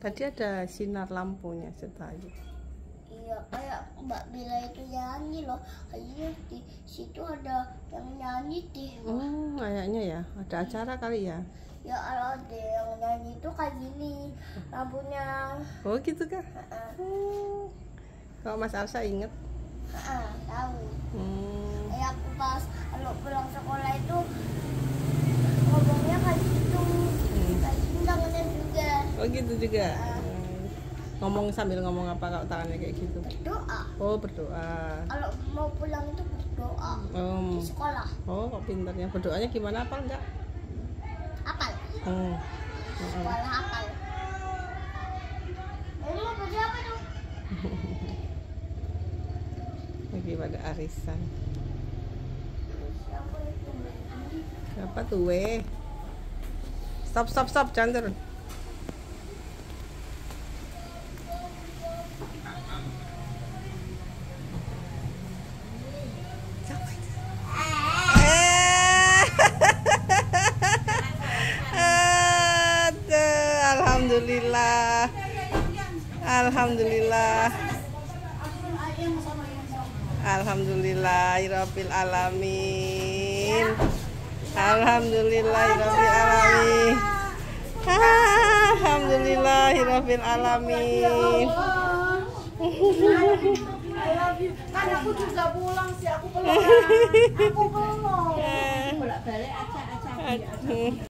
Tadi ada sinar lampunya Setayu. Iya, kayak Mbak Bila itu nyanyi loh. Kayaknya di situ ada yang nyanyi deh. Kayaknya ya, ada acara kali ya. Ya kalau ada yang nyanyi itu kayak gini lampunya. Oh gitu kah? Kalau Mas Arsa inget? Tahu. Ya aku pas kalau pulang sekolah itu ngomongnya kayak gitu. Kayak gini tangannya juga. Oh gitu juga. Ngomong sambil ngomong apa kalau tangannya kayak gitu? Berdoa. Oh berdoa. Kalau mau pulang itu berdoa di sekolah. Oh kok pintarnya. Berdoanya gimana, apal enggak? Apal. Sekolah apal. Ini mau baju apa tuh? Lagi pada arisan. Siapa itu? Apa tuh weh? Stop, jangan turun. Alhamdulillah. Alhamdulillahirabbil alamin. Alhamdulillahirabbil alamin. Kan aku juga pulang sih, aku belum. Bolak-balik acak-acak.